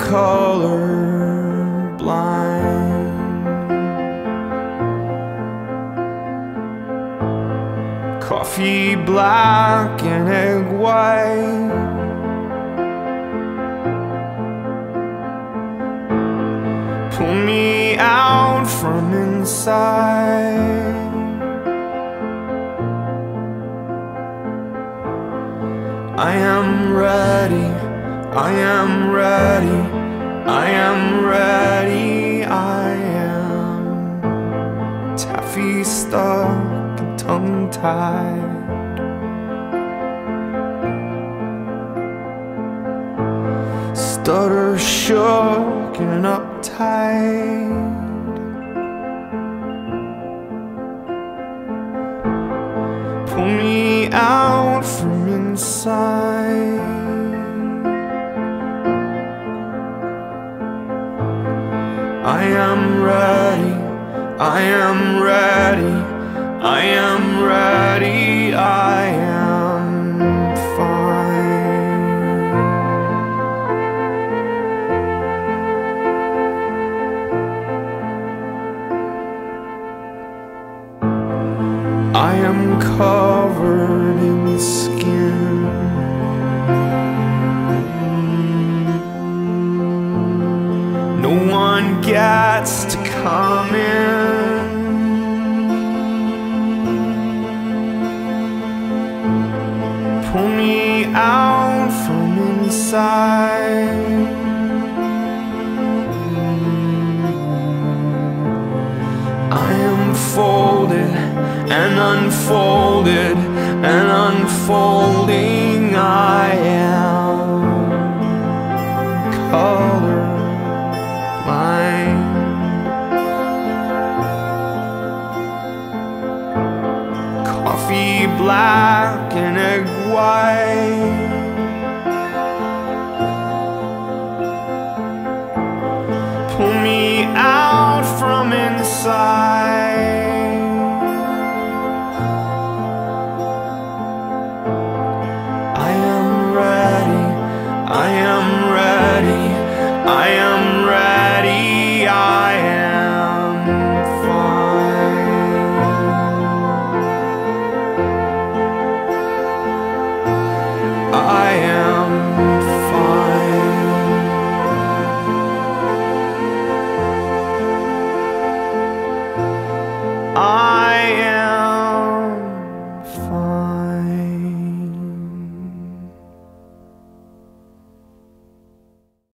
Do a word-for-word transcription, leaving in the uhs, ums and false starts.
color blind. Coffee black and egg white. Pull me out from inside. I am ready, I am ready, I am ready, I am taffy stuck and tongue-tied. Stutter shook and uptight. Pull me out from inside. I am ready, I am ready, I am ready, I am fine. I am covered in skin. No one gets to come in. Pull me out from inside. I am folded and unfolded and unfolding. I am color blind. Coffee black and egg white. Pull me out from inside. I am ready, I am ready, I am ready, I am fine. I am fine. I